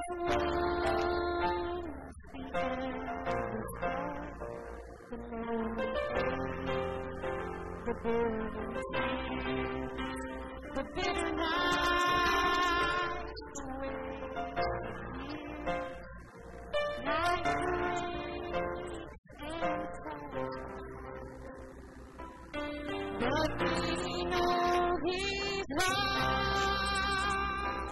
The bitter nights away like rain and cold. But we know He's love.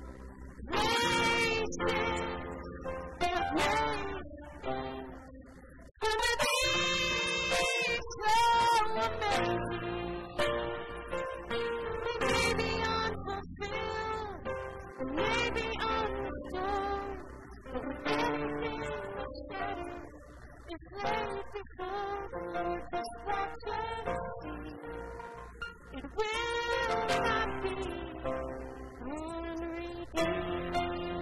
Places and places gonna be so amazing. Maybe unfulfilled, maybe unrestored, but with everything shattered, it's laid before the Lord. Just watch and see. It will not be unredeemed.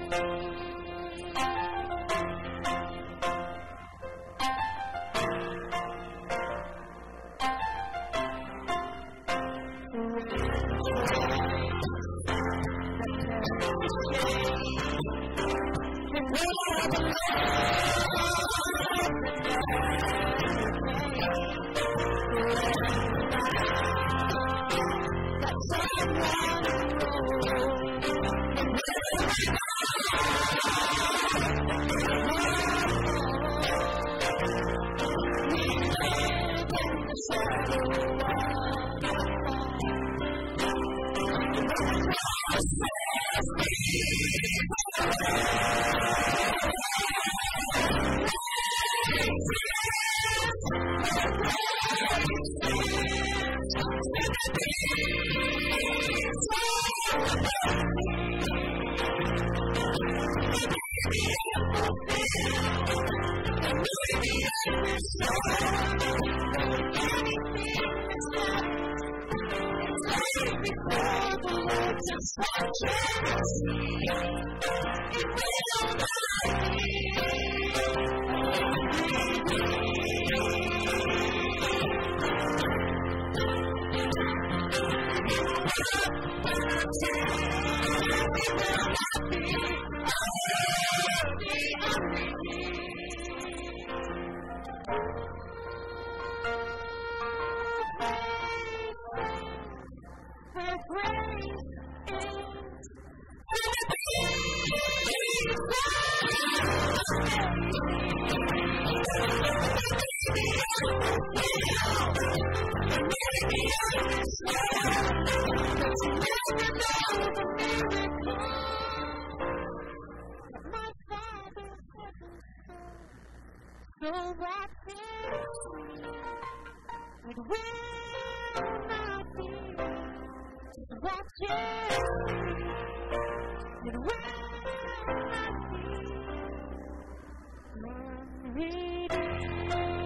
So watch and see. It will not be. Just watch and see. It will not be unredeemed.